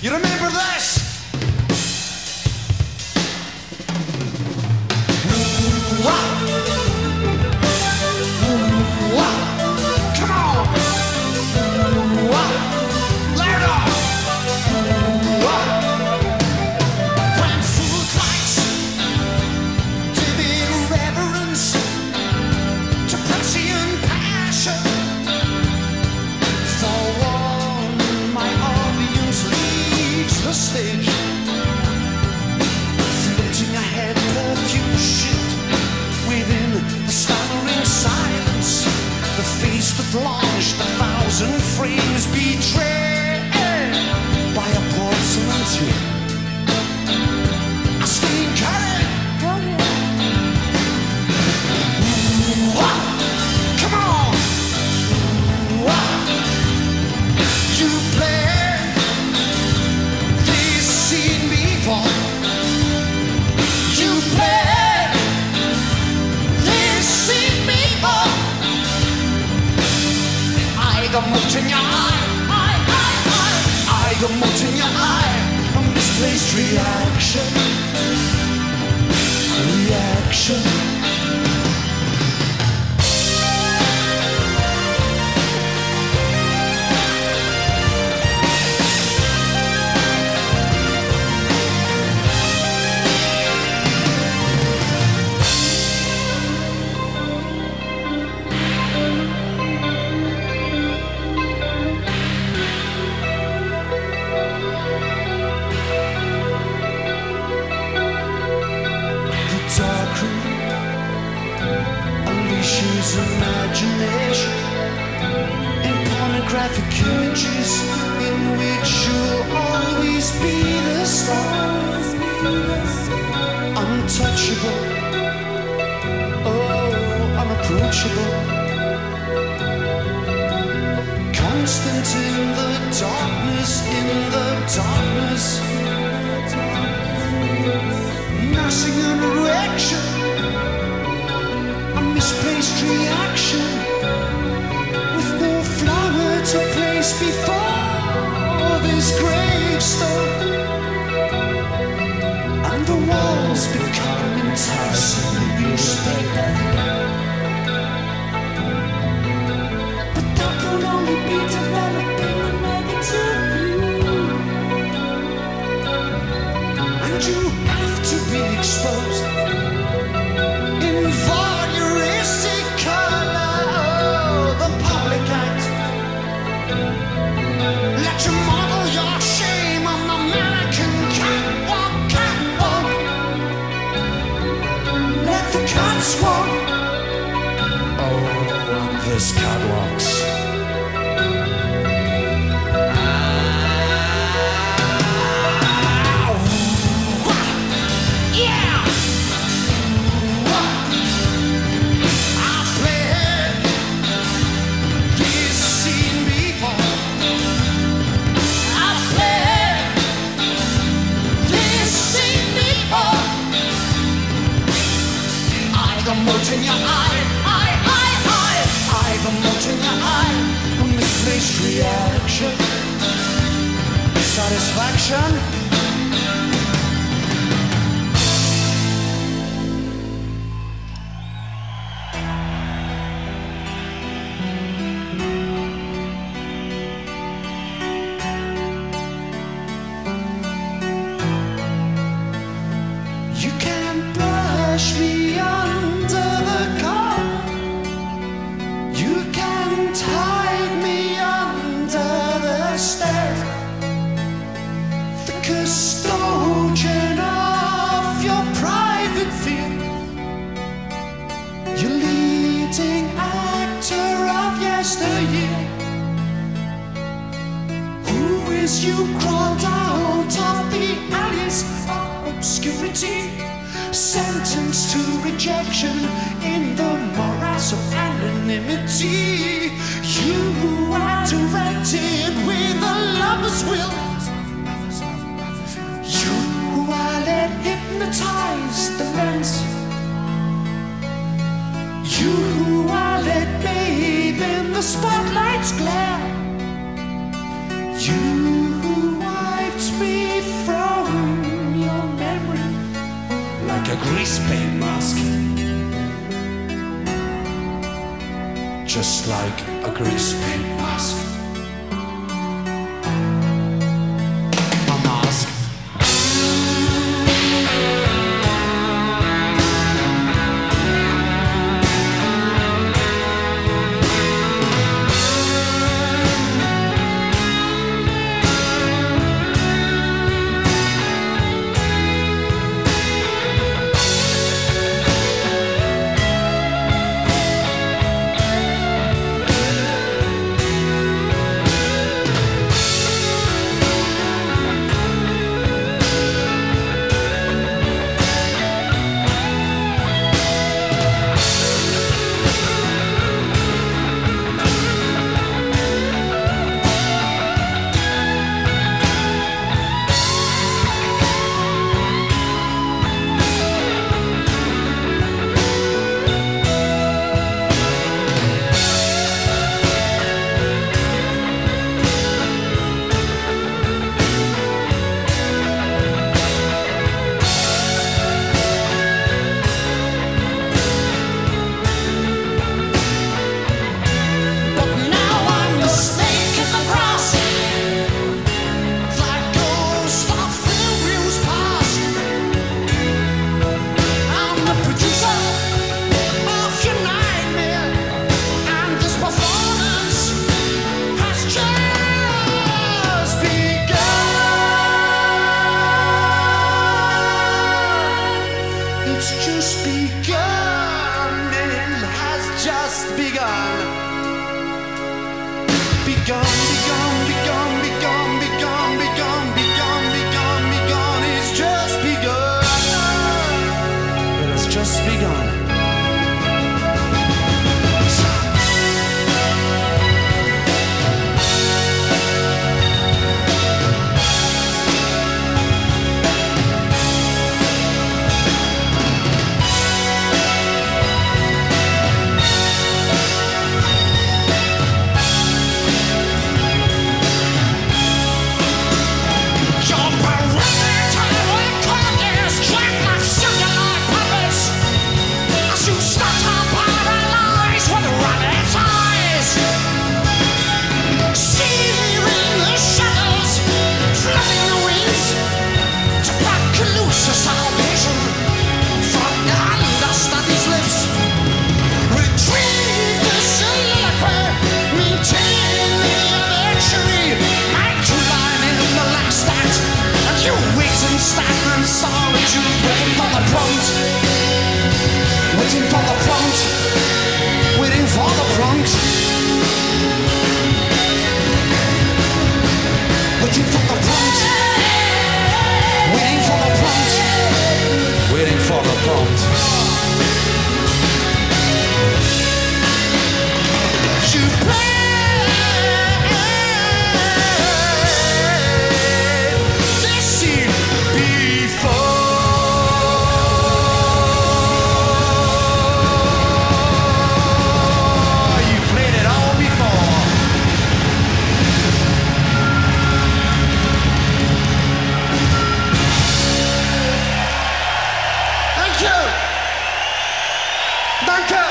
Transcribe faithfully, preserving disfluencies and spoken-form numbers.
You remember this? Launched a thousand frames, betrayed by a porcelain tear. I stay carried. Come on, you played this scene before. You played this scene before. I got moat in your eye, I, I, I, I got moat in your eye. A misplaced reaction, reaction. Unleashes imagination in pornographic images in which you'll always be the star. Untouchable, oh, unapproachable, constant in the darkness, in the darkness, nursing an erection. Misplaced reaction with no flower to place before this gravestone, and the walls become enticing newspaper. But that will only be developing a negative view, and you have to be exposed. This catwalks. Yeah. I played this scene before. I played this scene before. I got moat in your eye. The moat in your eye, a misplaced reaction, satisfaction. You can brush me under the car. You can tie me under the stairs. The custodian of your private field. Your leading actor of yesteryear. Who is you crawled out of the alleys of obscurity, sentenced to rejection in the morass of anonymity. You are directed with a lover's will. You are let hypnotize the lens. You are let bathe in the spotlight's glare. You wiped me grease paint mask. Just like a grease paint mask. A mask. Danke!